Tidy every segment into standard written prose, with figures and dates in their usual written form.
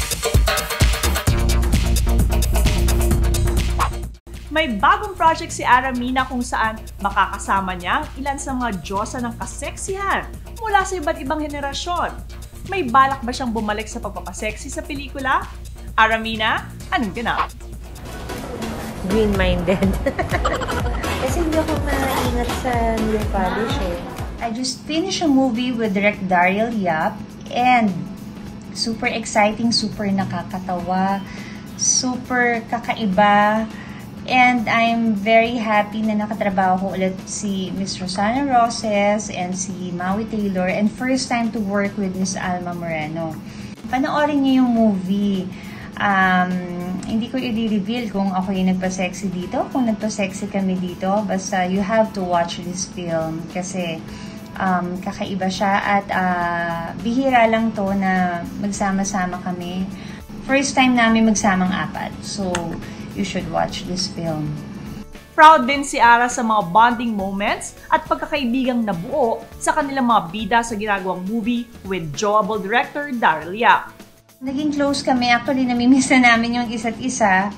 May bagong project si Aramina kung saan makakasama niya ang ilan sa mga diyosa ng kaseksihan mula sa iba't ibang henerasyon. May balak ba siyang bumalik sa pagpapaseksi sa pelikula? Aramina, anong ganap? Green-minded. Kasi hindi ako maingat sa nail polish eh. I just finished a movie with Direct Daryl Yap and super exciting, super nakakatawa, super kakaiba. And I'm very happy na nakatrabaho ko ulit si Miss Rosana Roses and si Maui Taylor, and first time to work with Miss Alma Moreno. Panoorin niyo yung movie. Hindi ko i-reveal kung ako yung nagpa-sexy dito, kung nagpa-sexy kami dito. Basta you have to watch this film kasi kakaiba siya at bihira lang to na magsama-sama kami. First time namin magsamang apat. So, you should watch this film. Proud din si Ara sa mga bonding moments at pagkakaibigang nabuo sa kanilang mga bida sa ginagawang movie with Joable director Daryl Yap. Naging close kami. Actually, namimiss na namin yung isa't isa.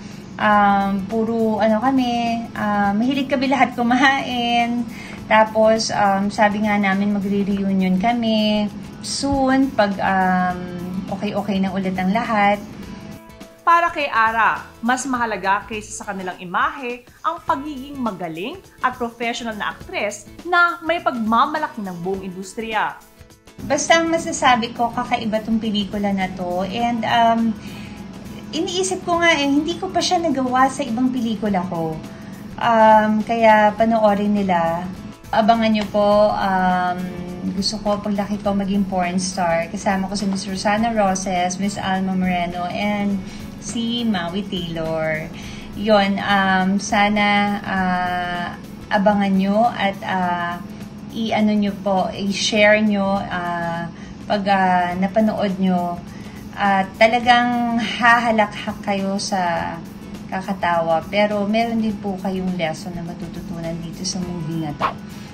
Puro kami, mahilig kami lahat kumain. Tapos, sabi nga namin magre-reunion kami soon pag okay na ulit ang lahat. Para kay Ara, mas mahalaga kaysa sa kanilang imahe ang pagiging magaling at professional na aktres na may pagmamalaki ng buong industriya. Basta ang masasabi ko, kakaiba tong pelikula na to. And iniisip ko nga hindi ko pa siya nagawa sa ibang pelikula ko. Kaya panoorin nila. Abangan nyo po. Gusto ko paglaki ko maging porn star. Kasama ko si Miss Rosana Roses, Miss Alma Moreno, and si Maui Taylor. Yon, sana abangan nyo at i-share nyo pag napanood nyo. Talagang hahalakhak kayo sa kakatawa. Pero meron din po kayong lesson na matututunan dito sa movie na to.